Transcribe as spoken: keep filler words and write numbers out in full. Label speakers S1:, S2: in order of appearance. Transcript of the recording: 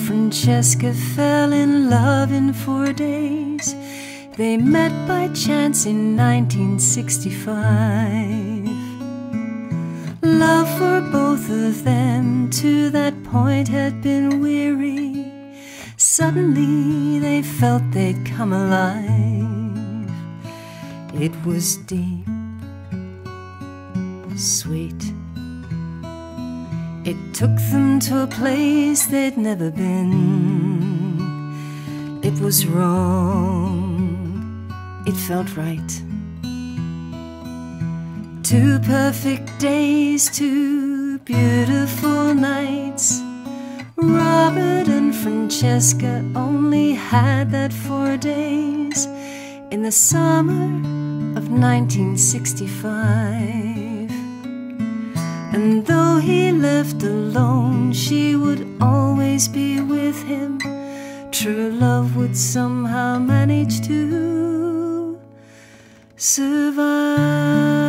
S1: Francesca fell in love in four days. They met by chance in nineteen sixty-five. Love for both of them to that point had been weary. Suddenly they felt they'd come alive. It was deep, sweet. It took them to a place they'd never been. It was wrong, it felt right. Two perfect days, two beautiful nights. Robert and Francesca only had that four days in the summer of nineteen sixty-five. And though he left alone, she would always be with him. True love would somehow manage to survive.